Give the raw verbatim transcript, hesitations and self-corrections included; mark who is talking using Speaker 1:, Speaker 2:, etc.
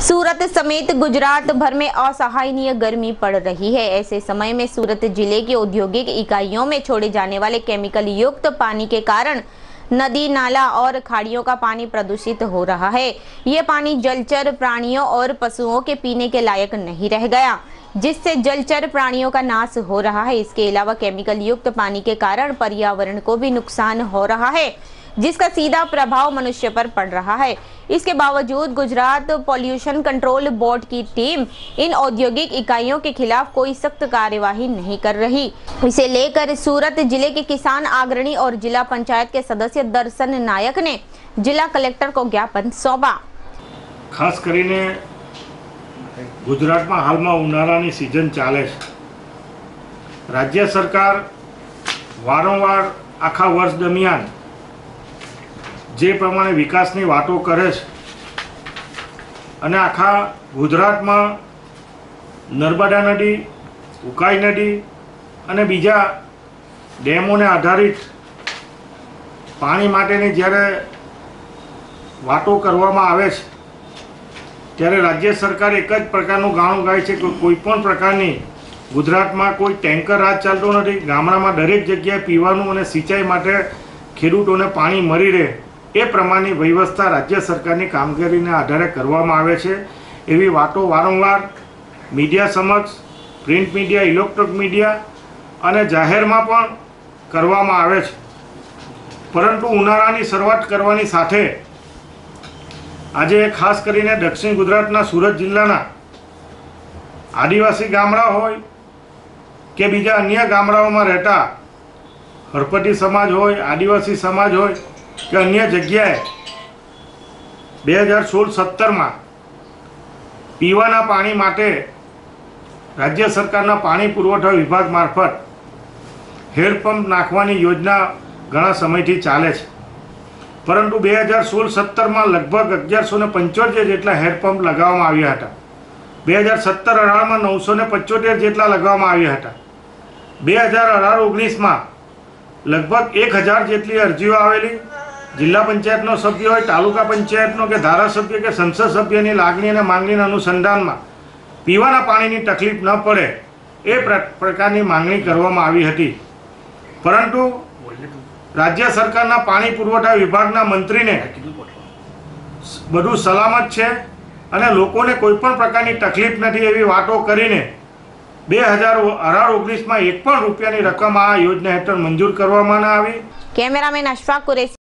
Speaker 1: सूरत समेत गुजरात भर में असहनीय गर्मी पड़ रही है। ऐसे समय में सूरत जिले की औद्योगिक इकाइयों में छोड़े जाने वाले केमिकल युक्त पानी के कारण नदी, नाला और खाड़ियों का पानी प्रदूषित हो रहा है। ये पानी जलचर प्राणियों और पशुओं के पीने के लायक नहीं रह गया, जिससे जलचर प्राणियों का नाश हो रहा है। इसके अलावा केमिकल युक्त पानी के कारण पर्यावरण को भी नुकसान हो रहा है, जिसका सीधा प्रभाव मनुष्य पर पड़ रहा है। इसके बावजूद गुजरात पॉल्यूशन कंट्रोल बोर्ड की टीम इन औद्योगिक इकाइयों के खिलाफ कोई सख्त कार्यवाही नहीं कर रही। इसे लेकर सूरत जिले के किसान अग्रणी और जिला पंचायत के सदस्य दर्शन नायक ने जिला कलेक्टर को ज्ञापन सौंपा।
Speaker 2: खास करीने गुजरात में हाल में उनाळानी सीजन चाले छे। राज्य सरकार वारंवार आखा वर्ष दरमियान जे प्रमाणे विकासनी वातो करे छे अने आखा गुजरात में नर्मदा नदी, उकाई नदी अने बीजा डेमोने आधारित पाणी माटेनी ज्यारे वातो करवामां आवे छे त्यारे राज्य सरकार एक ज प्रकारनुं गाणुं गाय छे कि कोईपण प्रकारनी गुजरात में कोई टेंकर राज चालतो नथी। गामडामां दरेक जग्याए पीवानुं अने सिंचाई माटे खेडूतोने पाणी मळी रहे ए प्रमाणनी व्यवस्था राज्य सरकारनी कामगीरीने आधारे करवामां आवे छे। एवी वातो वारंवार मीडिया समक्ष, प्रिंट मीडिया, इलेक्ट्रॉनिक मीडिया अने जाहेरमां पण करवामां आवे छे। परंतु उनाळानी शरूआत करवानी साथे आजे खास करीने दक्षिण गुजरातना सूरत जिल्लाना आदिवासी गामड़ा होय के बीजा अन्य गामडाओमां रहता हरपति समाज होय, आदिवासी समाज होय के अन्य जग्याए बे हज़ार सोल सत्तर में पीवाना पाणी माटे राज्य सरकारना पाणी पुरवठा विभाग मार्फत हेडपंप नाखवानी योजना घणा समयथी चाले छे। परंतु बे हज़ार सोल सत्तर में लगभग अगियार सौ पंचोतेर जेटला हेडपंप लगाववामां आव्या हता। बे हज़ार सत्तर अठार में नौ सौ पचोतेर जेटला लगाववामां आव्या हता। बे हज़ार अठार ओगनीस में लगभग एक हज़ार जेटली अरजीओ आवेली। जिला पंचायतनो सभ्य होय, तालुका पंचायतनो के धारासभ्य के संसद सभ्यनी लागणी अने मांगणीना अनुसंधानमां पीवाना पाणीनी तकलीफ न पड़े ए प्रकारनी मांगणी करवामां आवी हती। परंतु राज्य सरकारना पाणी पुरवठा विभागना मंत्रीने बधुं सलामत छे अने लोकोने कोईपण प्रकारनी तकलीफ नथी एवी वातो करीने बे हज़ार अठार ओगनीस में एक पण रूपियानी रकम आ योजना हेठळ मंजूर करवामां न आवी।
Speaker 1: कैमरामेन अशफाक कुरैशी।